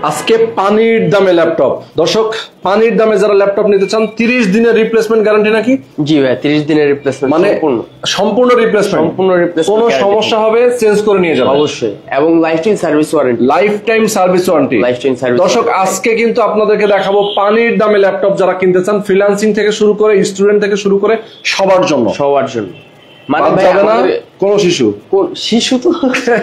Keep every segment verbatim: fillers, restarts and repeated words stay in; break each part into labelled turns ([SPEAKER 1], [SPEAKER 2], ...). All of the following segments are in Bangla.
[SPEAKER 1] আজকে পানির দামে ল্যাপটপ। দর্শক, পানির দামে যারা ল্যাপটপ নিতে চান তিরিশ দিনের রিপ্লেসমেন্ট গ্যারান্টি নাকি?
[SPEAKER 2] জি ভাই, তিরিশ দিনের রিপ্লেসমেন্ট,
[SPEAKER 1] মানে সম্পূর্ণ রিপ্লেসমেন্ট।
[SPEAKER 2] সম্পূর্ণ রিপ্লেসমেন্ট,
[SPEAKER 1] কোনো সমস্যা হবে চেঞ্জ করে নিয়ে যাবেন
[SPEAKER 2] অবশ্যই, এবং life time service warranty.
[SPEAKER 1] Life time service warranty
[SPEAKER 2] life time service.
[SPEAKER 1] দর্শক, আজকে কিন্তু আপনাদেরকে দেখাবো পানির দামে ল্যাপটপ যারা কিনতে চান, ফ্রিল্যান্সিং থেকে শুরু করে স্টুডেন্ট থেকে শুরু করে সবার জন্য,
[SPEAKER 2] সবার জন্য।
[SPEAKER 1] মানে ভাই যাবে না কোন শিশু,
[SPEAKER 2] কোন শিশু তো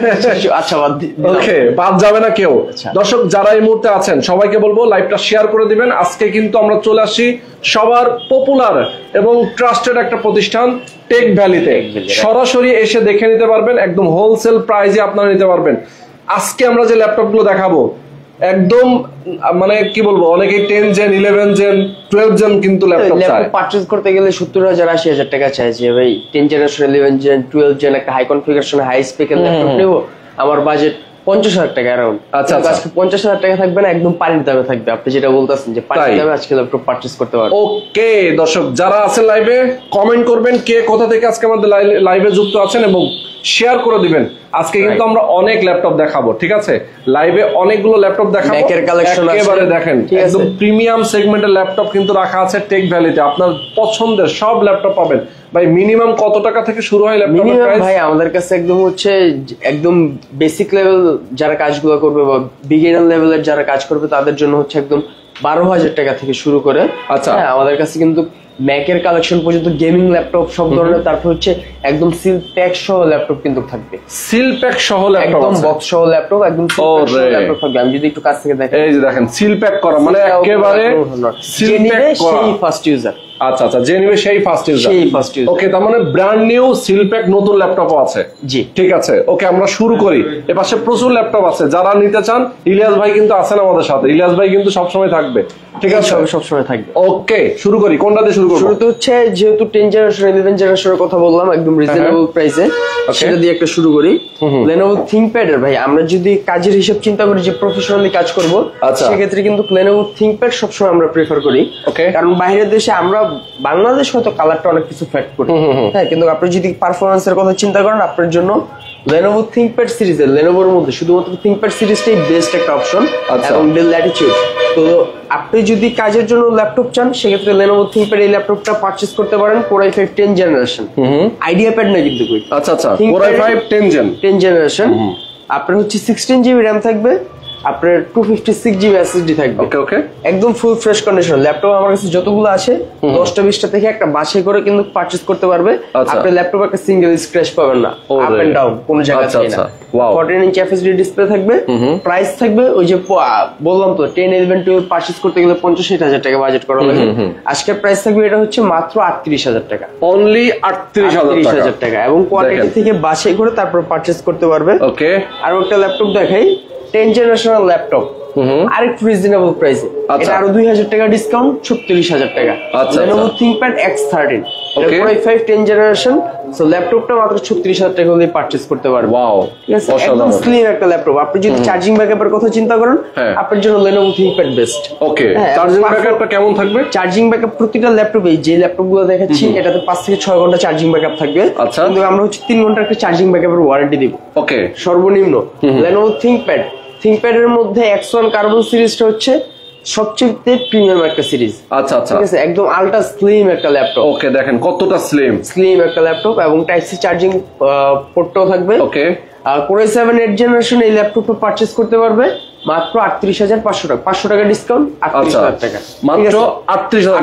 [SPEAKER 2] আচ্ছা বাদ দিই,
[SPEAKER 1] ওকে, বাদ যাবে না কেউ। দর্শক, যারা এই মুহূর্তে আছেন সবাইকে বলবো লাইভটা শেয়ার করে দিবেন। আজকে কিন্তু আমরা চলে আসি সবার পপুলার এবং ট্রাস্টেড একটা প্রতিষ্ঠান টেক ভ্যালিতে। সরাসরি এসে দেখে নিতে পারবেন, একদম হোলসেল প্রাইসে আপনারা নিতে পারবেন। আজকে আমরা যে ল্যাপটপ গুলো দেখাবো একদম মানে কি বলবো, অনেকে ten gen, eleven gen, twelve gen কিন্তু ল্যাপটপ চায়।
[SPEAKER 2] পারচেজ করতে গেলে সত্তর হাজার আশি হাজার টাকা চাইছে ভাই। Ten generation, eleven gen, twelve gen একটা হাই কনফিগারেশন হাই স্পেকের ল্যাপটপ নেবো, আমার বাজেট পঞ্চাশ হাজার টাকা অ্যারাউন্ড। আচ্ছা, আজকে পঞ্চাশ হাজার টাকা থাকবে না, একদম পানির দামে থাকবে। আপনি যেটা বলতেছেন যে পানির দামে আজকে ল্যাপটপ পারচেজ করতে পারবেন।
[SPEAKER 1] ওকে দর্শক, যারা আছেন লাইভে কমেন্ট করবেন কে কোথা থেকে আজকে আমাদের লাইভে যুক্ত আছেন এবং শেয়ার করে দিবেন। আজকে কিন্তু আমরা অনেক ল্যাপটপ দেখাবো, ঠিক আছে? লাইভে অনেকগুলো ল্যাপটপ দেখাবো,
[SPEAKER 2] ম্যাকের কালেকশন
[SPEAKER 1] একেবারে দেখেন, একদম প্রিমিয়াম সেগমেন্টের ল্যাপটপ কিন্তু রাখা আছে টেক ভ্যালিতে। আপনার পছন্দের সব ল্যাপটপ পাবেন। ভাই মিনিমাম কত টাকা থেকে শুরু হয় ল্যাপটপ?
[SPEAKER 2] মিনিমাম ভাই আমাদের কাছে একদম হচ্ছে একদম বেসিক লেভেল যারা কাজগুলো করবে বা বিগিনার লেভেলের যারা কাজ করবে তাদের জন্য হচ্ছে একদম বারো হাজার টাকা থেকে শুরু করে। আচ্ছা, আমাদের কাছে কিন্তু ম্যাকের কালেকশন পর্যন্ত, গেমিং ল্যাপটপ সব ধরনের, তারপর হচ্ছে একদম সিল প্যাক সহ ল্যাপটপ কিন্তু থাকবে।
[SPEAKER 1] সিল প্যাক সহ ল্যাপটপ,
[SPEAKER 2] একদম বক্স সহ ল্যাপটপ, একদম সিল প্যাক সহ ল্যাপটপ থাকবে। আমি যদি একটু কাছ থেকে দেখাই,
[SPEAKER 1] এই যে দেখেন সিল প্যাক করা, মানে একেবারে সিল প্যাক করা,
[SPEAKER 2] সেই ফার্স্ট ইউজার।
[SPEAKER 1] আচ্ছা আচ্ছা, যে নিবে সেই ফার্স্ট ইউজার,
[SPEAKER 2] সেই ফার্স্ট ইউজার।
[SPEAKER 1] ওকে, তার মানে ব্র্যান্ড নিউ সিল প্যাক নতুন ল্যাপটপও আছে।
[SPEAKER 2] জি,
[SPEAKER 1] ঠিক আছে। ওকে, আমরা শুরু করি। এপাশে প্রচুর ল্যাপটপ আছে, যারা নিতে চান ইলিয়াস ভাই কিন্তু আছেন আমাদের সাথে। ইলিয়াস ভাই কিন্তু সবসময় থাকবে, ঠিক আছে?
[SPEAKER 2] সবসময় থাকবে।
[SPEAKER 1] ওকে, শুরু করি। কোনটা দিয়ে শুরু করব?
[SPEAKER 2] শুরুতে হচ্ছে যেহেতু টেন জেনারেশন, ইলেভেন জেনারেশনের কথা বললাম, একদম রিজনেবল প্রাইসে, সেটা দিয়ে একটা শুরু করি। Lenovo ThinkPad এর ভাই, আমরা যদি কাজের হিসাব চিন্তা করি যে প্রফেশনালি কাজ করব, সেক্ষেত্রে কিন্তু Lenovo ThinkPad সবসময় আমরা প্রেফার করি। কারণ বাইরের দেশে আমরা, বাংলাদেশ হয়তো কালারটা অনেক কিছু ফ্যাক্ট করি, হ্যাঁ, কিন্তু আপনি যদি পারফরমেন্সের কথা চিন্তা করেন, আপনার জন্য Lenovo ThinkPad সিরিজের, Lenovoর মধ্যে শুধুমাত্র ThinkPad সিরিজটাই বেস্ট একটা অপশন, এবং Dell Latitude। তো আপনি যদি কাজের জন্য ল্যাপটপ চান, সেক্ষেত্রে Lenovo ThinkPad এই ল্যাপটপটা পারচেজ করতে পারেন। Core i five ten generation, idea pad না কিন্তু।
[SPEAKER 1] আচ্ছা আচ্ছা, Core i five ten gen,
[SPEAKER 2] ten generation. আপনার হচ্ছে সিক্সটিন জিবি র্যাম থাকবে, আপনার two fifty six GB SSD থাকবে।
[SPEAKER 1] ওকে ওকে,
[SPEAKER 2] একদম ফুল ফ্রেশ কন্ডিশন ল্যাপটপ। আমার কাছে যতগুলো আছে দশটা বিশটা থেকে একটা বাছাই করে কিন্তু পারচেজ করতে পারবে। আপনার ল্যাপটপ একটা সিঙ্গেল স্ক্র্যাচ পাবেন না, আপ এন্ড ডাউন কোনো জায়গায় না। ফোরটিন ইঞ্চ এফএসডি ডিসপ্লে থাকবে। প্রাইস থাকবে ওই যে বললাম তো, টেন ইলেভেন টুয়েলভ পারচেজ করতে গেলে পঞ্চাশ ষাট হাজার টাকা বাজেট করা লাগে। আজকের প্রাইস থাকবে এটা হচ্ছে মাত্র আটত্রিশ হাজার টাকা,
[SPEAKER 1] অনলি আটত্রিশ হাজার
[SPEAKER 2] টাকা, এবং কোয়ালিটি থেকে বাছাই করে তারপর পারচেজ করতে পারবে।
[SPEAKER 1] ওকে,
[SPEAKER 2] আর একটা ল্যাপটপ দেখাই, টেন জেনারেশনাল ল্যাপটপ, আরেকটু রিজনেবল প্রাইসে, এটা আরো দুই হাজার টাকা ডিসকাউন্ট, ছত্রিশ হাজার টাকা। Lenovo ThinkPad X thirteen, Core i five ten generation. So ল্যাপটপটা মাত্র ছত্রিশ হাজার টাকা হলে পারচেজ করতে পারবেন। ওয়াও, ঠিক আছে, একদম স্লিম একটা ল্যাপটপ। আপনি যদি চার্জিং ব্যাকআপের কথা চিন্তা করেন, আপনার জন্য Lenovo ThinkPad best.
[SPEAKER 1] Okay, charging ব্যাকআপটা কেমন থাকবে?
[SPEAKER 2] চার্জিং ব্যাকআপ প্রতিটা ল্যাপটপে, যে ল্যাপটপগুলো দেখাচ্ছি, এটাতে পাঁচ থেকে ছয় ঘন্টা চার্জিং ব্যাকআপ থাকবে। আচ্ছা, কিন্তু আমরা হচ্ছে তিন ঘন্টা একটা চার্জিং ব্যাকআপের ওয়ারেন্টি দিব। ওকে, সর্বনিম্ন। Lenovo ThinkPad, ThinkPad এর মধ্যে এক্স ওয়ান কার্বন সিরিজটা হচ্ছে সবচেয়ে প্রিমিয়াম একটা সিরিজ। আচ্ছা আচ্ছা, ঠিক আছে, একদম আলট্রা স্লিম একটা ল্যাপটপ।
[SPEAKER 1] ওকে, দেখেন কতটা স্লিম,
[SPEAKER 2] স্লিম একটা ল্যাপটপ, এবং টাইপ সি চার্জিং পোর্টটাও থাকবে। ওকে, আর Core i seven eight generation এই ল্যাপটপটা পারচেজ করতে পারবে মাত্র আটত্রিশ হাজার পাঁচশো টাকা, পাঁচশো টাকা ডিসকাউন্ট, আটত্রিশ হাজার টাকা,
[SPEAKER 1] মাত্র আটত্রিশ হাজার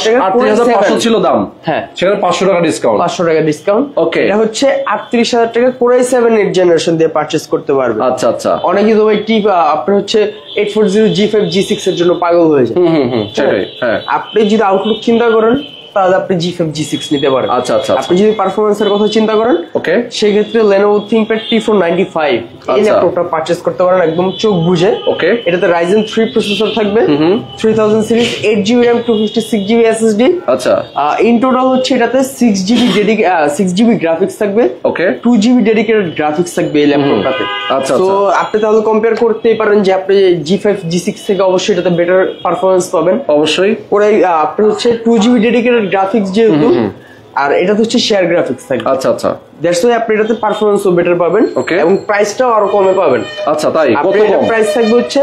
[SPEAKER 1] পাঁচশো ছিল দাম, হ্যাঁ, সেখানে পাঁচশো টাকা ডিসকাউন্ট,
[SPEAKER 2] পাঁচশো টাকা ডিসকাউন্ট। ওকে, এটা হচ্ছে আটত্রিশ হাজার টাকা Core i seven eight generation দিয়ে পারচেজ করতে পারবে। আচ্ছা আচ্ছা, অনেকে তো ওই টি আপনার হচ্ছে eight four zero G five G six এর জন্য পাগল হয়ে যায়। হুম হুম, সেটাই। হ্যাঁ, আপনি যদি আউটলুক চিন্তা করেন, তাহলে আপনি জি ফাইভ জি সিক্স নিতে পারেন। আচ্ছা আচ্ছা, আপনি যদি পারফরমেন্সের কথা চিন্তা করেন, ওকে, সেক্ষেত্রে Lenovo ThinkPad T four ninety five এই ল্যাপটপটা পারচেজ করতে পারেন একদম চোখ বুঝে। ওকে, এটাতে Ryzen থ্রি প্রসেসর থাকবে, three thousand series, eight GB RAM, two fifty six GB SSD. আচ্ছা, ইন টোটাল হচ্ছে এটাতে six GB dedicated six GB graphics থাকবে। Okay, two GB dedicated graphics থাকবে এই ল্যাপটপটাতে। আচ্ছা, তো আপনি তাহলে কম্পেয়ার করতেই পারেন যে আপনি জি ফাইভ জি সিক্স থেকে অবশ্যই এটাতে বেটার পারফরমেন্স পাবেন। অবশ্যই, ওরা আপনি হচ্ছে টু জিবি ডেডিকেটেড গ্রাফিক্স যেহেতু, আর এটা হচ্ছে শেয়ার গ্রাফিক্স থাকবে। আচ্ছা আচ্ছা, দ্যাটস ওয়াই আপনি এটাতে পারফরম্যান্সও বেটার পাবেন এবং প্রাইসটাও আরো কমে পাবেন। আচ্ছা তাই, কত কম প্রাইস থাকবে হচ্ছে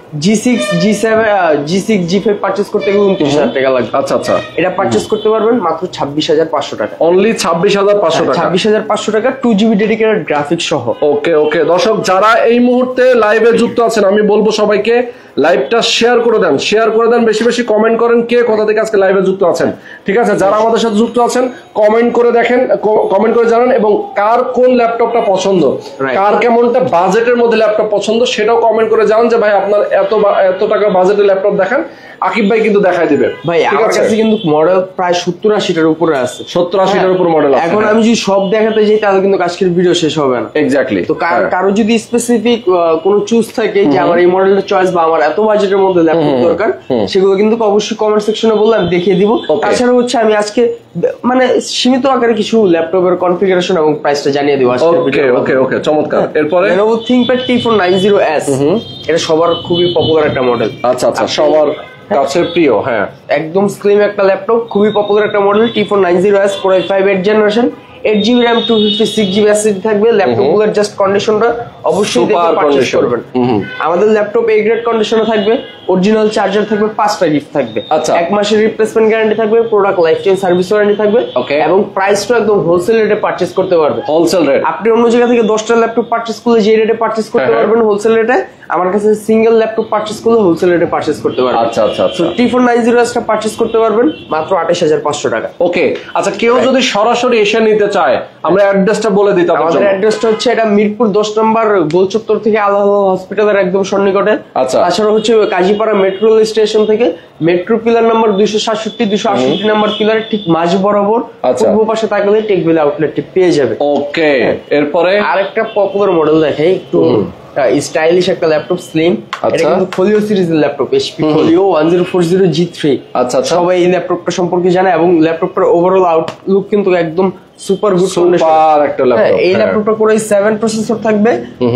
[SPEAKER 2] G six G seven G six G five purchase করতে গেলে উনত্রিশ হাজার টাকা লাগবে।
[SPEAKER 1] আচ্ছা আচ্ছা,
[SPEAKER 2] এটা পারচেজ করতে পারবেন মাত্র ছাব্বিশ হাজার পাঁচশো টাকা।
[SPEAKER 1] অনলি ছাব্বিশ হাজার পাঁচশো টাকা,
[SPEAKER 2] ছাব্বিশ হাজার পাঁচশো টাকা, টু জিবি ডেডিকেটেড গ্রাফিক্স সহ।
[SPEAKER 1] ওকে ওকে দর্শক, যারা এই মুহূর্তে লাইভে যুক্ত আছেন, আমি বলবো সবাইকে লাইভটা শেয়ার করে দেন, শেয়ার করে দেন, বেশি বেশি কমেন্ট করেন কে কোথা থেকে আজকে লাইভে যুক্ত আছেন। ঠিক আছে, যারা আমাদের সাথে যুক্ত আছেন কমেন্ট করে দেখেন, কমেন্ট করে জানান, এবং কার কোন ল্যাপটপটা পছন্দ, কার কেমনটা বাজেটের মধ্যে ল্যাপটপ পছন্দ সেটাও কমেন্ট করে জানান যে ভাই আপনার এত এত টাকা বাজেটের ল্যাপটপ দেখান, আকিব ভাই কিন্তু দেখাই দিবে।
[SPEAKER 2] ভাই আমার কাছে কিন্তু মডেল প্রায় সত্তর আশিটার উপরে আছে,
[SPEAKER 1] সত্তর আশিটার উপর মডেল আছে।
[SPEAKER 2] এখন আমি যদি সব দেখাতে যাই তাহলে কিন্তু আজকের ভিডিও শেষ হবে না।
[SPEAKER 1] এক্স্যাক্টলি।
[SPEAKER 2] তো কারো যদি স্পেসিফিক কোনো চুজ থাকে যে আমার এই মডেলটা চয়েস বা আমার এত বাজেটের মধ্যে ল্যাপটপ দরকার, সেগুলো কিন্তু অবশ্যই কমেন্ট সেকশনে বললে আমি দেখিয়ে দিব। তাছাড়া হচ্ছে আমি আজকে মানে সীমিত আকারে কিছু ল্যাপটপের কনফিগারেশন এবং প্রাইসটা জানিয়ে দিব আজকের ভিডিও।
[SPEAKER 1] ওকে ওকে চমৎকার। এরপরে
[SPEAKER 2] Lenovo ThinkPad T four ninety S, এটা সবার খুবই পপুলার একটা মডেল।
[SPEAKER 1] আচ্ছা আচ্ছা, সবার কাছে প্রিয়। হ্যাঁ,
[SPEAKER 2] একদম স্লিম একটা ল্যাপটপ, খুবই পপুলার একটা model T four ninety S, core I five eight generation, eight GB RAM, two fifty six GB SSD থাকবে। ল্যাপটপগুলোর জাস্ট কন্ডিশনটা অবশ্যই দেখে পারচেজ করবেন। আমাদের ল্যাপটপ এ গ্রেড কন্ডিশনে থাকবে, অরিজিনাল চার্জার থাকবে, পাঁচটা গিফট থাকবে, এক মাসের রিপ্লেসমেন্ট গ্যারান্টি থাকবে, product life time service warranty থাকবে, এবং প্রাইসটা একদম হোলসেল রেটে পারচেজ করতে পারবে।
[SPEAKER 1] হোলসেল রেট,
[SPEAKER 2] আপনি অন্য জায়গা থেকে দশটা ল্যাপটপ পারচেজ করলে যে রেটে পারচেজ করতে পারবেন হোলসেল রেটে, আমার কাছে সিঙ্গেল ল্যাপটপ পারচেজ করলে হোলসেল রেটে পারচেজ করতে পারবেন।
[SPEAKER 1] আচ্ছা আচ্ছা আচ্ছা,
[SPEAKER 2] টি ফোর নাইনটি এস টা পারচেজ করতে পারবেন মাত্র আঠাশ হাজার পাঁচশো টাকা।
[SPEAKER 1] ওকে আচ্ছা, কেউ যদি সরাসরি এসে নিতে চায় আমরা অ্যাড্রেসটা বলে দিই।
[SPEAKER 2] আমাদের অ্যাড্রেসটা হচ্ছে এটা মিরপুর দশ নম্বর গোল চত্বর থেকে আল্লাহ হসপিটালের একদম সন্নিকটে।
[SPEAKER 1] আচ্ছা,
[SPEAKER 2] তাছাড়া হচ্ছে কাজীপাড়া মেট্রো রেল স্টেশন থেকে মেট্রো পিলার নাম্বার দুইশো সাতষট্টি দুইশো আটষট্টি নাম্বার পিলারের ঠিক মাঝ বরাবর পূর্ব পাশে তাকালে টেকবিল আউটলেটটি পেয়ে যাবে।
[SPEAKER 1] ওকে, এরপরে
[SPEAKER 2] আরেকটা পপুলার মডেল দেখাই, একটু স্টাইলিশ একটা ল্যাপটপ, স্লিম। এটা কিন্তু ফোলিও সিরিজের laptop, HP Folio one zero four zero G three.
[SPEAKER 1] আচ্ছা,
[SPEAKER 2] সবাই এই ল্যাপটপটা সম্পর্কে জানে, এবং ল্যাপটপটার ওভারঅল আউটলুক কিন্তু একদম সুপার গুড
[SPEAKER 1] সুপার একটা ল্যাপটপ।
[SPEAKER 2] এই ল্যাপটপটা করে সেভেন প্রসেসর থাকবে,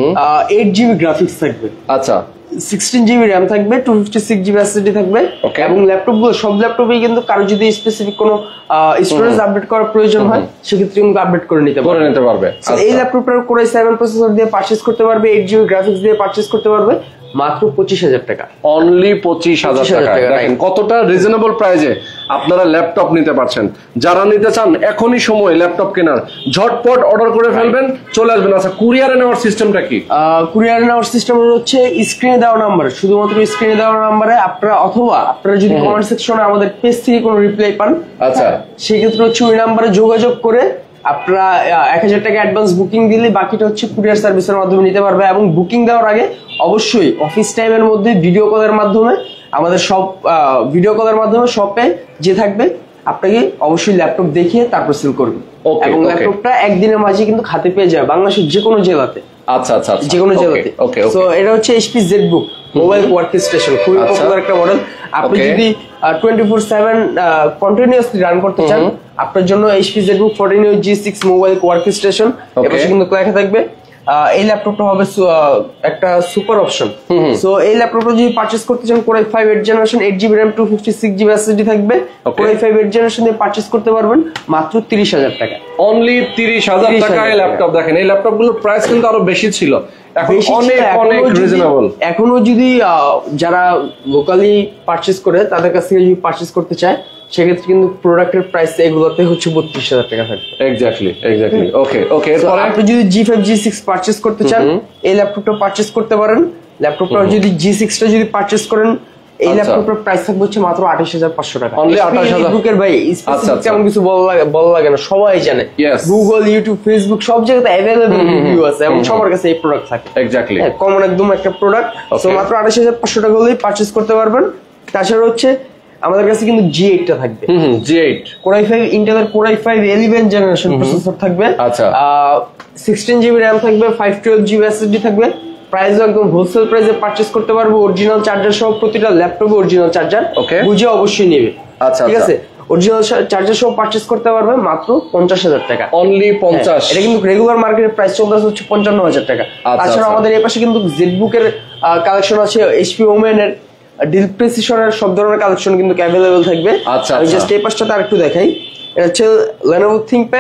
[SPEAKER 2] এইট জিবি গ্রাফিক্স থাকবে,
[SPEAKER 1] আচ্ছা
[SPEAKER 2] সিক্সটিন জিবি র্যাম থাকবে, two fifty six GB SSD থাকবে, এবং ল্যাপটপ গুলো সব ল্যাপটপেই কিন্তু কারো যদি স্পেসিফিক কোনো স্টোরেজ আপডেট করার প্রয়োজন হয় সেক্ষেত্রে কিন্তু আপডেট করে নিতে
[SPEAKER 1] করে নিতে পারবে।
[SPEAKER 2] এই ল্যাপটপটার করে সেভেন প্রসেসর দিয়ে পারচেজ করতে পারবে, এইট জিবি গ্রাফিক্স দিয়ে পারচেজ করতে পারবে মাত্র পঁচিশ হাজার টাকা।
[SPEAKER 1] অনলি পঁচিশ হাজার টাকা। দেখেন কতটা রিজনেবল প্রাইজে আপনারা ল্যাপটপ নিতে পারছেন। যারা নিতে চান এখনই সময় ল্যাপটপ কেনার, ঝটপট অর্ডার করে ফেলবেন, চলে আসবেন। আচ্ছা, কুরিয়ারে নেওয়ার সিস্টেমটা কি?
[SPEAKER 2] কুরিয়ারে নেওয়ার সিস্টেম হচ্ছে স্ক্রিনে দেওয়া নাম্বার, শুধুমাত্র স্ক্রিনে দেওয়া নাম্বারে আপনারা, অথবা আপনারা যদি কমেন্ট সেকশনে আমাদের পেজ থেকে কোনো রিপ্লাই পান, আচ্ছা সেক্ষেত্রে হচ্ছে ওই নাম্বারে যোগাযোগ করে আপনারা এক হাজার টাকা অ্যাডভান্স বুকিং দিলে বাকিটা হচ্ছে কুরিয়ার সার্ভিসের মাধ্যমে নিতে পারবে। এবং বুকিং দেওয়ার আগে অবশ্যই অফিস টাইমের মধ্যে ভিডিও কলের মাধ্যমে আমাদের সব ভিডিও কলের মাধ্যমে শপে যে থাকবে আপনাকে অবশ্যই ল্যাপটপ দেখিয়ে তারপর সেল করবে, এবং ল্যাপটপটা একদিনের মাঝে কিন্তু হাতে পেয়ে যাবে বাংলাদেশের যে কোনো জেলাতে।
[SPEAKER 1] আচ্ছা আচ্ছা,
[SPEAKER 2] যে কোনো জেলাতে। তো এটা হচ্ছে HP ZBook mobile work station, খুবই পপুলার একটা মডেল। আপনি যদি twenty four seven continuously run করতে চান, আপনার জন্য HP ZBook fourteen G six mobile work station এপাশে কিন্তু লেখা থাকবে। এই ল্যাপটপটা হবে একটা সুপার অপশন। সো এই ল্যাপটপটা যদি পারচেজ করতে চান, core I five eight generation, eight GB RAM, two fifty six GB SSD থাকবে, core I five eight generation দিয়ে পারচেজ করতে পারবেন মাত্র তিরিশ হাজার টাকা।
[SPEAKER 1] অনলি তিরিশ হাজার টাকায় ল্যাপটপ। দেখেন এই ল্যাপটপ গুলোর প্রাইস কিন্তু আরো বেশি ছিল, এখন অনেক অনেক রিজনেবল।
[SPEAKER 2] এখনো যদি যারা লোকালি পারচেজ করে তাদের কাছ থেকে যদি পারচেজ করতে চায় সেক্ষেত্রে কিন্তু প্রোডাক্টের প্রাইস এগুলোতে হচ্ছে বত্রিশ হাজার টাকা থাকবে।
[SPEAKER 1] Exactly exactly. ওকে ওকে, এরপর
[SPEAKER 2] আপনি যদি G five G six purchase করতে চান এই ল্যাপটপটা পারচেজ করতে পারেন। ল্যাপটপটা যদি জি সিক্স টা যদি পারচেজ করেন এই ল্যাপটপটার প্রাইস থাকবে হচ্ছে মাত্র আঠাশ হাজার পাঁচশো টাকা।
[SPEAKER 1] অনলি আঠাশ হাজার।
[SPEAKER 2] বুকের ভাই স্পেসিফিক তেমন কিছু বলা লাগে বলা লাগে না, সবাই জানে। গুগল, ইউটিউব, ফেসবুক সব জায়গাতে অ্যাভেলেবল রিভিউ আছে এবং সবার কাছে এই প্রোডাক্ট থাকে।
[SPEAKER 1] এক্স্যাক্টলি,
[SPEAKER 2] কমন একদম একটা প্রোডাক্ট। সো মাত্র আঠাশ হাজার পাঁচশো টাকা হলেই পারচেজ করতে পারবেন। তাছাড়া হচ্ছে আমাদের কাছে কিন্তু জি এইট টা থাকবে,
[SPEAKER 1] G eight
[SPEAKER 2] core I five ইন্টেলের core I five eleven generation processor থাকবে।
[SPEAKER 1] আচ্ছা,
[SPEAKER 2] সিক্সটিন জিবি র্যাম থাকবে, ফাইভ টুয়েলভ জিবি এসএসডি থাকবে। প্রাইস একদম হোলসেল প্রাইসে পারচেজ করতে পারবো, অরিজিনাল চার্জার সহ প্রতিটা ল্যাপটপে অরিজিনাল চার্জার বুঝে অবশ্যই নেবে।
[SPEAKER 1] আচ্ছা,
[SPEAKER 2] ঠিক আছে, অরিজিনাল চার্জার সহ পারচেজ করতে পারবে মাত্র পঞ্চাশ হাজার টাকা।
[SPEAKER 1] অনলি পঞ্চাশ।
[SPEAKER 2] এটা কিন্তু রেগুলার মার্কেটের প্রাইস চলতেছে হচ্ছে পঞ্চান্ন হাজার টাকা। তাছাড়া আমাদের এই পাশে কিন্তু জেডবুকের কালেকশন আছে, এইচপি ওমেন এর, ডিল প্রেসিশনের সব ধরনের কালেকশন কিন্তু অ্যাভেলেবল থাকবে।
[SPEAKER 1] আচ্ছা,
[SPEAKER 2] আমি জাস্ট এই পাশটাতে আরেকটু দেখাই। এটা হচ্ছে Lenovo ThinkPad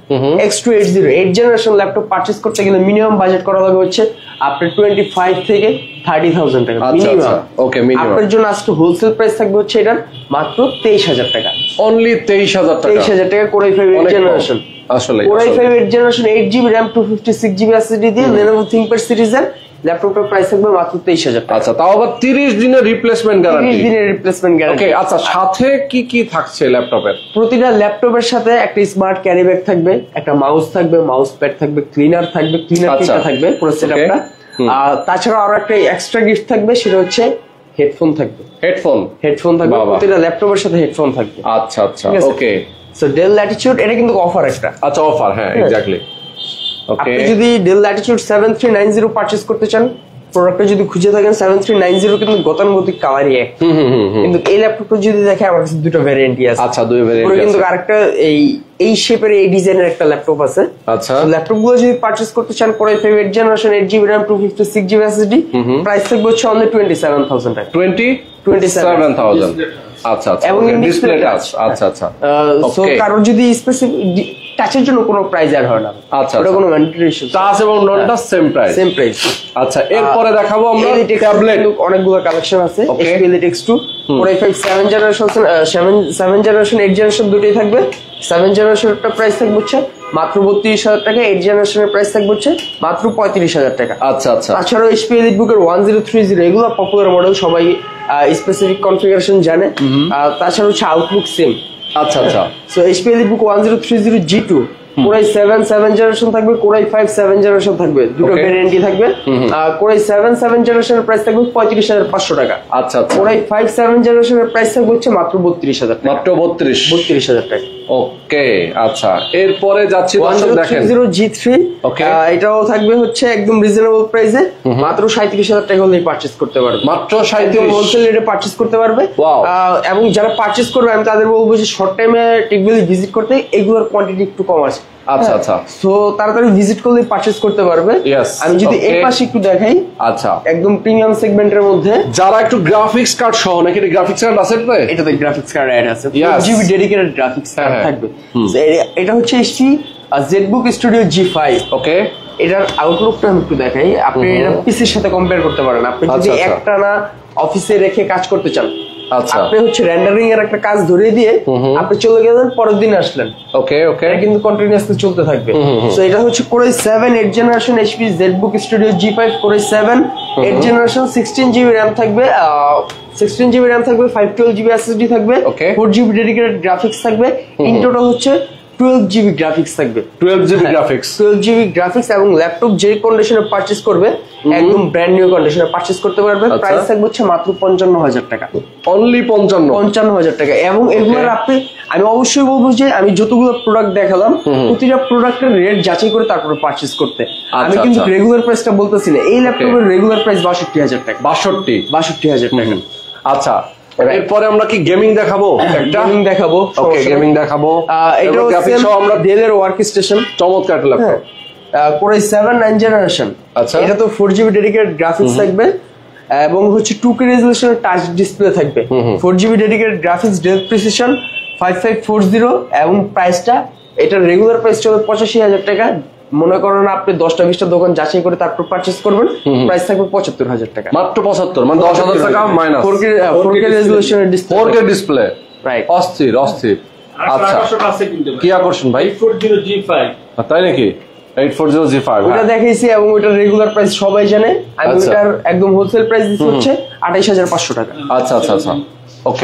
[SPEAKER 2] X two eight zero eight generation laptop purchase করতে গেলে মিনিমাম বাজেট করা লাগবে হচ্ছে আপনার টোয়েন্টি ফাইভ থেকে থার্টি থাউজেন্ড টাকা মিনিমাম।
[SPEAKER 1] ওকে, মিনিমাম
[SPEAKER 2] আপনার জন্য আজকে হোলসেল প্রাইস থাকবে হচ্ছে এটার মাত্র তেইশ হাজার টাকা।
[SPEAKER 1] অনলি তেইশ হাজার টাকা।
[SPEAKER 2] তেইশ হাজার টাকা কোরাই ফাইভ এইট জেনারেশন।
[SPEAKER 1] আসলে
[SPEAKER 2] core i five eight generation eight GB RAM two fifty six GB SSD দিয়ে Lenovo ThinkPad সিরিজের ল্যাপটপের প্রাইস থাকবে মাত্র তেইশ হাজার টাকা।
[SPEAKER 1] আচ্ছা, তাও আবার তিরিশ দিনের রিপ্লেসমেন্ট গ্যারান্টি।
[SPEAKER 2] তিরিশ দিনের রিপ্লেসমেন্ট গ্যারান্টি।
[SPEAKER 1] ওকে, আচ্ছা সাথে কি কি থাকছে ল্যাপটপের?
[SPEAKER 2] প্রতিটা ল্যাপটপের সাথে একটা স্মার্ট ক্যারি ব্যাগ থাকবে, একটা মাউস থাকবে, মাউস প্যাড থাকবে, ক্লিনার থাকবে, ক্লিনার কিটটা থাকবে পুরো সেটআপটা। আর তাছাড়া আরো একটা এক্সট্রা গিফট থাকবে, সেটা হচ্ছে হেডফোন থাকবে।
[SPEAKER 1] হেডফোন
[SPEAKER 2] হেডফোন থাকবে প্রতিটা ল্যাপটপের সাথে হেডফোন থাকবে।
[SPEAKER 1] আচ্ছা আচ্ছা, ওকে।
[SPEAKER 2] সো ডেল ল্যাটিটিউড এটা কিন্তু অফার একটা।
[SPEAKER 1] আচ্ছা, অফার, হ্যাঁ এক্স্যাক্টলি। ওকে,
[SPEAKER 2] আপনি যদি Dell Latitude seven three nine zero purchase করতে চান, প্রোডাক্টটা যদি খুঁজে থাকেন সেভেন থ্রি নাইন জিরো কিন্তু গতানুগতিক কালারই এক। কিন্তু এই ল্যাপটপটা যদি দেখে আমার কাছে দুটো ভ্যারিয়েন্টই আছে।
[SPEAKER 1] আচ্ছা, দুই ভ্যারিয়েন্ট আছে।
[SPEAKER 2] কিন্তু আরেকটা এই এই শেপের এই ডিজাইনের একটা ল্যাপটপ আছে।
[SPEAKER 1] আচ্ছা,
[SPEAKER 2] ল্যাপটপ গুলো যদি পারচেজ করতে চান core i five eight generation eight GB RAM two fifty six GB SSD, price থাকবে হচ্ছে অনলি টোয়েন্টি সেভেন থাউজেন্ড টাকা।
[SPEAKER 1] Twenty seven thousand. আচ্ছা আচ্ছা,
[SPEAKER 2] এবং
[SPEAKER 1] ডিসপ্লে টাচ। আচ্ছা আচ্ছা,
[SPEAKER 2] সো কারোর যদি স্পেসিফিক টাচের জন্য কোনো প্রাইস আর হয় না।
[SPEAKER 1] আচ্ছা,
[SPEAKER 2] ওটা কোনো ম্যান্ডেটরি ইস্যু।
[SPEAKER 1] টাচ এবং non touch same price.
[SPEAKER 2] Same price.
[SPEAKER 1] আচ্ছা, এরপরে দেখাবো আমরা ট্যাবলেট।
[SPEAKER 2] অনেকগুলো কালেকশন আছে। HP Elite X two core i five seven generation seven generation eight generation দুটোই থাকবে। সেভেন জেনারেশনের প্রাইস থাকবে হচ্ছে মাত্র বত্রিশ হাজার টাকা, এইট জেনারেশনের প্রাইস থাকবে হচ্ছে মাত্র পঁয়ত্রিশ হাজার টাকা।
[SPEAKER 1] আচ্ছা আচ্ছা,
[SPEAKER 2] তাছাড়াও এইচপি এলিট বুকের ওয়ান জিরো থ্রি জিরো এগুলো পপুলার মডেল, সবাই স্পেসিফিক কনফিগারেশন জানে। তাছাড়া হচ্ছে আউটলুক সেম।
[SPEAKER 1] আচ্ছা আচ্ছা,
[SPEAKER 2] so HP Elite book one zero three zero G two core i seven seven generation থাকবে, কোরাই ফাইভ সেভেন জেনারেশন থাকবে, দুটো ভ্যারিয়েন্টই থাকবে। কোরাই সেভেন সেভেন জেনারেশনের প্রাইস থাকবে পঁয়ত্রিশ হাজার পাঁচশো টাকা।
[SPEAKER 1] আচ্ছা আচ্ছা,
[SPEAKER 2] কোরাই ফাইভ সেভেন জেনারেশনের প্রাইস থাকবে হচ্ছে মাত্র বত্রিশ হাজার টাকা।
[SPEAKER 1] মাত্র বত্রিশ
[SPEAKER 2] বত্রিশ হাজার টাকা।
[SPEAKER 1] ওকে, আচ্ছা এরপরে যাচ্ছি দেখেন
[SPEAKER 2] জিরো জি থ্রি। এটাও থাকবে হচ্ছে একদম রিজনেবল প্রাইসে, মাত্র সাঁইত্রিশ হাজার টাকা হলেই পারচেজ করতে পারবে।
[SPEAKER 1] মাত্র সাঁইত্রিশ,
[SPEAKER 2] হোলসেল রেটে পারচেজ করতে পারবে। এবং যারা পারচেজ করবে আমি তাদের বলবো যে শর্ট টাইমে টেকভ্যালি ভিজিট করতে, এগুলোর কোয়ান্টিটি একটু কম আছে।
[SPEAKER 1] আচ্ছা আচ্ছা,
[SPEAKER 2] সো তাড়াতাড়ি ভিজিট করলে পারচেজ করতে পারবে। আমি যদি এই পাশে একটু দেখাই,
[SPEAKER 1] আচ্ছা
[SPEAKER 2] একদম প্রিমিয়াম সেগমেন্টের মধ্যে
[SPEAKER 1] যারা একটু গ্রাফিক্স কার্ড সহ, নাকি গ্রাফিক্স কার্ড আছে?
[SPEAKER 2] এটাতে গ্রাফিক্স কার্ড অ্যাড আছে, four GB dedicated graphics card থাকবে। এটা হচ্ছে HP ZBook Studio G five.
[SPEAKER 1] Okay,
[SPEAKER 2] এটার আউটলুকটা আমি একটু দেখাই। আপনি এটা পিসির সাথে কম্পেয়ার করতে পারেন। আপনি যদি একটা না অফিসে রেখে কাজ করতে চান, আপনি হচ্ছে রেন্ডারিং এর একটা কাজ ধরিয়ে দিয়ে আপনি চলে গেলেন, পরের দিন আসলেন।
[SPEAKER 1] ওকে ওকে,
[SPEAKER 2] এটা কিন্তু কন্টিনিউয়াসলি চলতে থাকবে। সো এটা হচ্ছে core i seven eight generation HP ZBook Studio G five core i seven eight generation, sixteen GB RAM থাকবে, সিক্সটিন জিবি র্যাম থাকবে, ফাইভ টুয়েলভ জিবি এসএসডি থাকবে, ফোর জিবি ডেডিকেটেড গ্রাফিক্স থাকবে। ইন টোটাল হচ্ছে টুয়েলভ জিবি গ্রাফিক্স থাকবে।
[SPEAKER 1] Twelve GB graphics
[SPEAKER 2] twelve GB graphics এবং ল্যাপটপ যে কন্ডিশনে পারচেজ করবে একদম ব্র্যান্ড নিউ কন্ডিশনে পারচেজ করতে পারবে। প্রাইস থাকবে হচ্ছে মাত্র পঞ্চান্ন হাজার টাকা।
[SPEAKER 1] অনলি পঞ্চান্ন
[SPEAKER 2] পঞ্চান্ন হাজার টাকা। এবং এগুলোর আপনি, আমি অবশ্যই বলবো যে আমি যতগুলো প্রোডাক্ট দেখালাম প্রতিটা প্রোডাক্টের রেট যাচাই করে তারপরে পারচেজ করতে। আমি কিন্তু রেগুলার প্রাইসটা বলতেছি না। এই ল্যাপটপের রেগুলার প্রাইস বাষট্টি হাজার টাকা।
[SPEAKER 1] বাষট্টি
[SPEAKER 2] বাষট্টি হাজার টাকা।
[SPEAKER 1] আচ্ছা, এরপরে আমরা কি গেমিং দেখাবো? একটা
[SPEAKER 2] গেমিং দেখাবো।
[SPEAKER 1] ওকে, গেমিং দেখাবো।
[SPEAKER 2] এটা হচ্ছে আমরা ডেলের ওয়ার্ক স্টেশন,
[SPEAKER 1] চমৎকার laptop,
[SPEAKER 2] core i seven nine generation.
[SPEAKER 1] আচ্ছা,
[SPEAKER 2] এটা তো ফোর জিবি ডেডিকেটেড গ্রাফিক্স থাকবে এবং হচ্ছে টু কে রেজলিউশনের টাচ ডিসপ্লে থাকবে, four GB dedicated graphics, Dell Precision five five four zero. এবং প্রাইসটা, এটার রেগুলার প্রাইস চলে পঁচাশি হাজার টাকা। মনে করেন আপনি দশটা বিশটা দোকান যাচাই করে তারপর পারচেজ করবেন, প্রাইস থাকবে পঁচাত্তর হাজার টাকা।
[SPEAKER 1] মাত্র পঁচাত্তর, মানে দশ হাজার টাকা minus.
[SPEAKER 2] Four K four K রেজলিউশনের display,
[SPEAKER 1] four K display,
[SPEAKER 2] right.
[SPEAKER 1] অস্থির অস্থির। আচ্ছা, কি আকর্ষণ ভাই?
[SPEAKER 3] ফোর জিরো জি ফাইভ,
[SPEAKER 1] তাই নাকি? Eight four zero G five
[SPEAKER 2] ওটা দেখাইছি এবং ওটার রেগুলার প্রাইস সবাই জানে। আমি ওটার একদম হোলসেল প্রাইস দিচ্ছি হচ্ছে আঠাইশ হাজার পাঁচশো টাকা।
[SPEAKER 1] আচ্ছা আচ্ছা আচ্ছা, ওকে।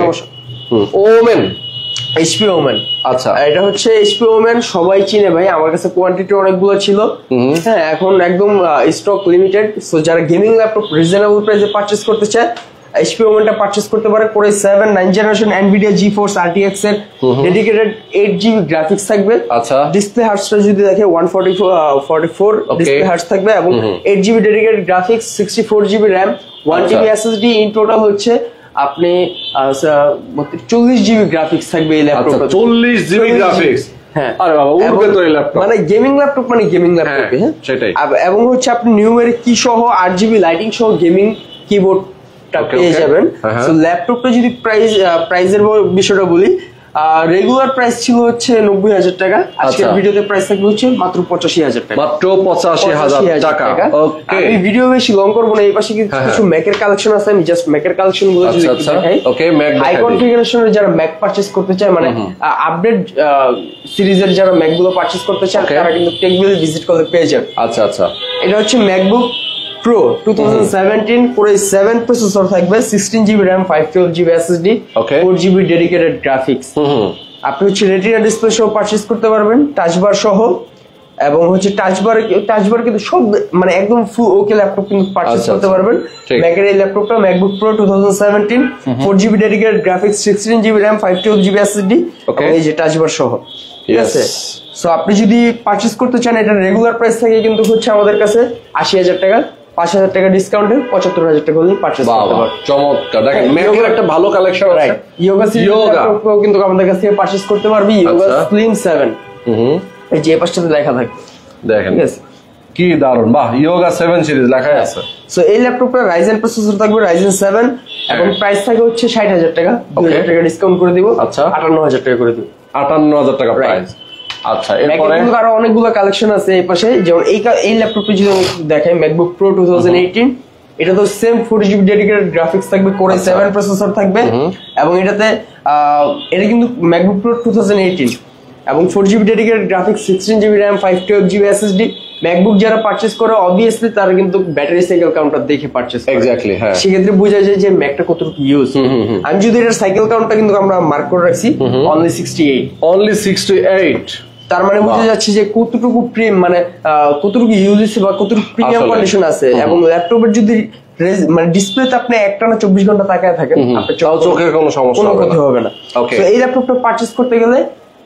[SPEAKER 1] Women,
[SPEAKER 2] HP women.
[SPEAKER 1] আচ্ছা,
[SPEAKER 2] এটা হচ্ছে এইচপি ওমেন সবাই চিনে ভাই। আমার কাছে কোয়ান্টিটি অনেকগুলো ছিল, হ্যাঁ এখন একদম স্টক লিমিটেড। সো যারা গেমিং ল্যাপটপ রিজনেবল প্রাইসে পারচেজ করতে চায় এইচপি ওমেনটা পারচেজ করতে পারে। Core i seven nine generation Nvidia GeForce RTX এর ডেডিকেটেড এইট জিবি গ্রাফিক্স থাকবে।
[SPEAKER 1] আচ্ছা,
[SPEAKER 2] ডিসপ্লে হার্টসটা যদি দেখে one forty four display hertz থাকবে এবং eight GB dedicated graphics, sixty four GB RAM, one TB SSD. In total হচ্ছে আপনি চল্লিশ জিবি গ্রাফিক্স থাকবে এই ল্যাপটপে।
[SPEAKER 1] চল্লিশ জিবি গ্রাফিক্স, হ্যাঁ। আরে বাবা, উড়বে তো এই ল্যাপটপ।
[SPEAKER 2] মানে গেমিং ল্যাপটপ মানে গেমিং ল্যাপটপ, হ্যাঁ
[SPEAKER 1] সেটাই।
[SPEAKER 2] এবং হচ্ছে আপনি নিউমেরিক কি সহ আট জিবি লাইটিং সহ গেমিং কিবোর্ড পেয়ে যাবেন। তো ল্যাপটপটা যদি প্রাইস প্রাইসের বিষয়টা বলি, রেগুলার প্রাইস ছিল হচ্ছে নব্বই হাজার টাকা, আজকের ভিডিওতে প্রাইস থাকবে হচ্ছে মাত্র পঁচাশি হাজার টাকা।
[SPEAKER 1] মাত্র পঁচাশি হাজার টাকা। ওকে,
[SPEAKER 2] আমি ভিডিও বেশি লং করব না, এই পাশে কিছু ম্যাকের কালেকশন আছে, আমি জাস্ট ম্যাকের কালেকশন গুলো যদি দেখাই।
[SPEAKER 1] ওকে, ম্যাক
[SPEAKER 2] হাই কনফিগারেশনের যারা ম্যাক পারচেজ করতে চায়, মানে আপডেট সিরিজের যারা ম্যাক গুলো পারচেজ করতে চায়, তারা কিন্তু টেকবিল ভিজিট করতে পেয়ে যাবে।
[SPEAKER 1] আচ্ছা আচ্ছা,
[SPEAKER 2] এটা হচ্ছে MacBook Pro twenty seventeen, core seven processor থাকবে, sixteen GB RAM, five twelve GB SSD, four GB dedicated graphics. আপনি হচ্ছে রেটিনা ডিসপ্লে সহ পারচেজ করতে পারবেন, টাচ বার সহ, এবং হচ্ছে টাচ বার টাচ বার কিন্তু সব মানে একদম ফুল ওকে ল্যাপটপ কিন্তু পারচেজ করতে পারবেন। ম্যাকের এই ল্যাপটপটা MacBook Pro twenty seventeen, four GB dedicated graphics, sixteen GB RAM, five twelve GB SSD, এই যে টাচ বার সহ, ঠিক আছে। সো আপনি যদি পারচেজ করতে চান, এটা রেগুলার প্রাইস থাকে কিন্তু হচ্ছে আমাদের কাছে আশি হাজার টাকা, পাঁচ হাজার টাকা ডিসকাউন্টে পঁচাত্তর হাজার টাকা হলে পারচেজ করতে পারবেন।
[SPEAKER 1] চমৎকার, দেখেন ম্যাকের একটা ভালো কালেকশন আছে।
[SPEAKER 2] ইয়োগা সিরিজ ল্যাপটপও কিন্তু আমাদের কাছ থেকে পারচেজ করতে পারবি, ইয়োগা স্লিম সেভেন। হুম, এই যে পাশটাতে লেখা থাকে, দেখেন, ঠিক আছে,
[SPEAKER 1] কি দারুন, বাহ, ইয়োগা সেভেন সিরিজ লেখা আছে।
[SPEAKER 2] সো এই ল্যাপটপটা রাইজেন প্রসেসর থাকবে, রাইজেন সেভেন, এবং প্রাইস থাকে হচ্ছে ষাট হাজার টাকা, দুই হাজার টাকা ডিসকাউন্ট করে দিব। আচ্ছা, আটান্ন হাজার টাকা করে দিব,
[SPEAKER 1] আটান্ন হাজার টাকা প্রাইস। আচ্ছা, এরপরে
[SPEAKER 2] আরো অনেকগুলো কালেকশন আছে এই পাশে, যেমন এই এই ল্যাপটপটা যদি আমি দেখাই, ম্যাকবুক প্রো twenty eighteen, এটা তো same four GB dedicated graphics থাকবে, কোরে সেভেন প্রসেসর থাকবে, এবং এটাতে এটা কিন্তু ম্যাকবুক প্রো twenty eighteen এবং four GB dedicated graphics, sixteen GB RAM, five twelve GB SSD. MacBook যারা পারচেজ করে অবভিয়াসলি তারা কিন্তু ব্যাটারি সাইকেল কাউন্টার দেখে পারচেজ করে,
[SPEAKER 1] এক্স্যাক্টলি, হ্যাঁ,
[SPEAKER 2] সেক্ষেত্রে বোঝা যায় যে ম্যাকটা কতটুকু ইউজ। আমি যদি এটার সাইকেল কাউন্টটা কিন্তু আমরা মার্ক করে রাখছি only sixty eight,
[SPEAKER 1] only sixty eight,
[SPEAKER 2] তার মানে বোঝা যাচ্ছে যে কতটুকু প্রিম মানে কতটুকু ইউজ বা কতটুকু প্রিমিয়াম কন্ডিশন আছে। এবং ল্যাপটপের যদি মানে ডিসপ্লেতে আপনি একটানা চব্বিশ ঘন্টা তাকায় থাকেন, আপনার
[SPEAKER 1] চোখের কোনো সমস্যা
[SPEAKER 2] কোনো ক্ষতি হবে না। তো এই ল্যাপটপটা পারচেজ করতে গেলে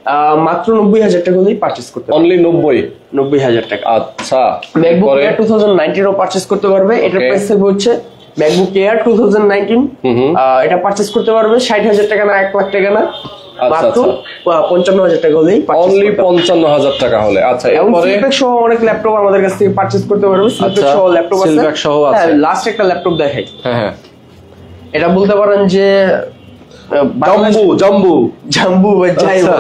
[SPEAKER 2] মাত্র নব্বই হাজার টাকা হলেই পারচেজ করতে পারবে, অনলি নব্বই নব্বই হাজার টাকা। আচ্ছা, ম্যাকবুক এয়ার টু থাউজেন্ড নাইনটিনও পারচেজ করতে পারবে, এটার প্রাইস থাকবে হচ্ছে MacBook Air two thousand nineteen, এটা পারচেজ করতে পারবে ষাট হাজার টাকা না, এক লাখ টাকা না, মাত্র পঞ্চান্ন হাজার টাকা হলেই, অনলি পঞ্চান্ন হাজার টাকা হলে। আচ্ছা, এরপরে ফিডব্যাক সহ অনেক ল্যাপটপ আমাদের কাছ থেকে পারচেজ করতে পারবে, ফিডব্যাক সহ ল্যাপটপ আছে, ফিডব্যাক সহ আছে। লাস্ট একটা ল্যাপটপ দেখাই, হ্যাঁ হ্যাঁ, এটা বলতে পারেন যে জাম্বু জাম্বু জাম্বু বা জাইওয়ান।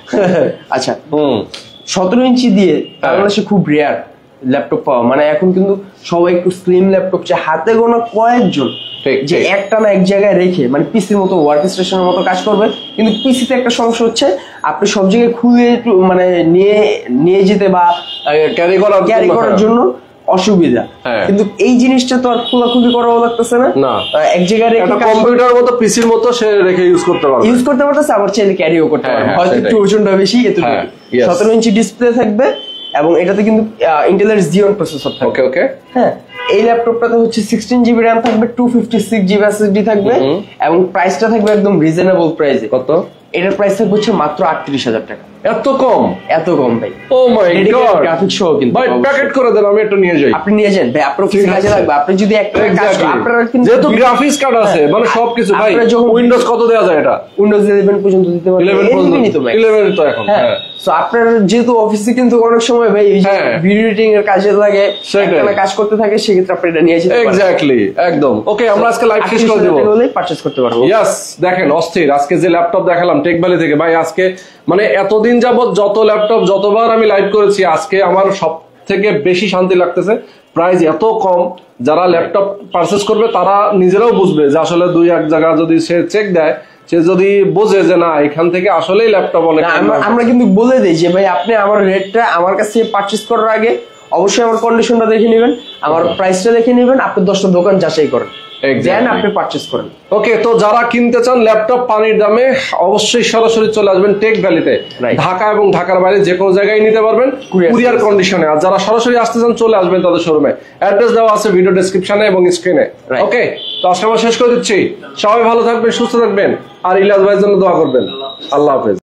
[SPEAKER 2] আচ্ছা, হুম, সতেরো ইঞ্চি দিয়ে বাংলাদেশে খুব রেয়ার ল্যাপটপ পাওয়া, মানে এখন কিন্তু সবাই একটু স্লিম ল্যাপটপ চায়, হাতে গোনা কয়েকজন যে একটা না এক জায়গায় রেখে মানে পিসির মতো ওয়ার্ক স্টেশনের মতো কাজ করবে। কিন্তু পিসিতে একটা সমস্যা হচ্ছে, আপনি সব জায়গায় খুলে মানে নিয়ে নিয়ে যেতে বা ক্যারি করার ক্যারি করার জন্য অসুবিধা, কিন্তু এই জিনিসটা তো আর খোলাখুলি করাও লাগতেছে না, এক জায়গায় রেখে কম্পিউটার মতো পিসির মতো সে রেখে ইউজ করতে পারবে, ইউজ করতে পারতেছে, আবার চাইলে ক্যারিও করতে পারবে, হয়তো একটু ওজনটা বেশি, এতটুকু। সতেরো ইঞ্চি ডিসপ্লে থাকবে এবং এটাতে কিন্তু ইন্টেলের জিওন প্রসেসর থাকবে। ওকে ওকে, হ্যাঁ, এই ল্যাপটপটাতে হচ্ছে সিক্সটিন জিবি র্যাম থাকবে, two fifty six GB SSD থাকবে, এবং প্রাইসটা থাকবে একদম রিজনেবল প্রাইসে। কত? এটার প্রাইস থাকবে হচ্ছে মাত্র আটত্রিশ হাজার টাকা। এত কম? এত কম ভাই। ও মাই গড, গ্রাফিক্স সহ কিন্তু ভাই প্যাকেট করে দেন, আমি একটু নিয়ে যাই। আপনি নিয়ে যান ভাই, আপনার কি কাজে লাগবে? আপনি যদি একটা কাজ আপনারা কিন্তু যেহেতু গ্রাফিক্স কার্ড আছে মানে সবকিছু ভাই, উইন্ডোজ কত দেওয়া যায়? এটা উইন্ডোজ ইলেভেন পর্যন্ত দিতে পারবেন, ইলেভেন পর্যন্ত, ইলেভেন তো এখন। হ্যাঁ, সো আপনার যেহেতু অফিসে কিন্তু অনেক সময় ভাই ভিডিও এডিটিং এর কাজে লাগে, একটা কাজ করতে থাকে, সেক্ষেত্রে আপনি এটা নিয়ে যেতে পারেন। এক্স্যাক্টলি, একদম। ওকে, আমরা আজকে লাইভ শেষ করে দেব, বলে পারচেজ করতে পারবো। ইয়েস, দেখেন অস্থির আজকে যে ল্যাপটপ দেখালাম টেক ভ্যালি থেকে ভাই, আজকে মানে এতদিন যাবত যত ল্যাপটপ যতবার আমি লাইভ করেছি, আজকে আমার সব থেকে বেশি শান্তি লাগতেছে। প্রাইস এত কম, যারা ল্যাপটপ পারচেজ করবে তারা নিজেরাও বুঝবে যে আসলে দুই এক জায়গা যদি সে চেক দেয়, সে যদি বোঝে যে না এখান থেকে আসলেই ল্যাপটপ অনেক, আমরা কিন্তু বলে দিই যে ভাই আপনি আমার রেটটা আমার কাছ থেকে পারচেজ করার আগে অবশ্যই আমার কন্ডিশনটা দেখে নেবেন, আমার প্রাইসটা দেখে নেবেন, আপনি দশটা দোকান যাচাই করেন, দেন আপনি পারচেজ করেন। ওকে, তো যারা কিনতে চান ল্যাপটপ পানির দামে, অবশ্যই সরাসরি চলে আসবেন টেক ভ্যালিতে, ঢাকা এবং ঢাকার বাইরে যে কোনো জায়গায় নিতে পারবেন কুরিয়ার কন্ডিশনে। আর যারা সরাসরি আসতে চান চলে আসবেন তাদের শোরুমে, অ্যাড্রেস দেওয়া আছে ভিডিও ডেসক্রিপশনে এবং স্ক্রিনে। ওকে, তো আজকে আমরা শেষ করে দিচ্ছি। সবাই ভালো থাকবেন, সুস্থ থাকবেন, আর ইলিয়াস ভাইয়ের জন্য দোয়া করবেন। আল্লাহ হাফেজ।